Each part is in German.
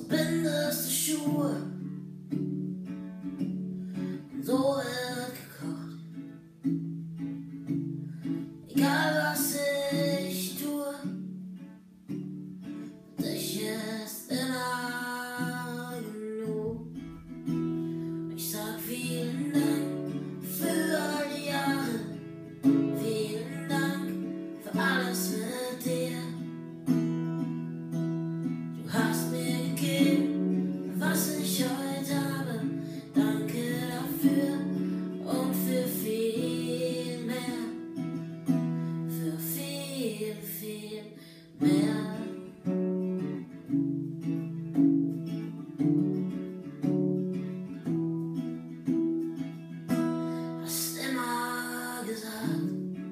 bindest du Schuhe und so wird gekocht. Egal was ich tue, für dich ist immer genug. Ich sag vielen Dank für all die Jahre, vielen Dank für alles mit dir. Du hast mir gegeben, was ich heute habe. Danke dafür und für viel mehr. Für viel, viel mehr. Hast immer gesagt,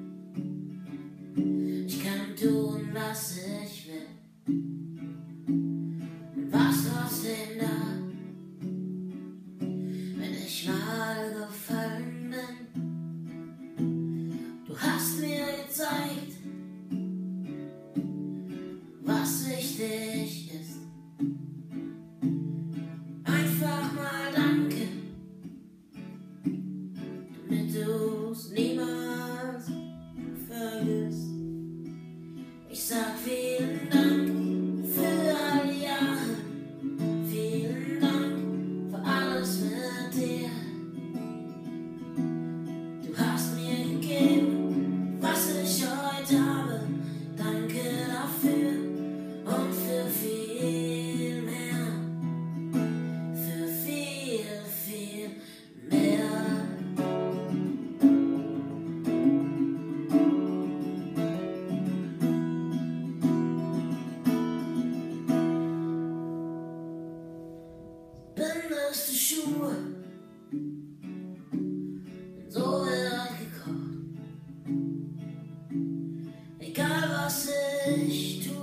ich kann tun, was ich will. Und warst trotzdem da, wenn ich mal gefallen bin. Du hast mir gezeigt, was wichtig ist. Einfach mal danke, damit du's niemals vergisst. Ich sag vielen Dank für all die Jahre, vielen Dank für alles mit dir. Du hast mir gegeben, was ich heute habe. Danke dafür und für viel mehr. Für viel, viel mehr. Bindest du Schuhe und so wird gekocht. Egal was ich tue,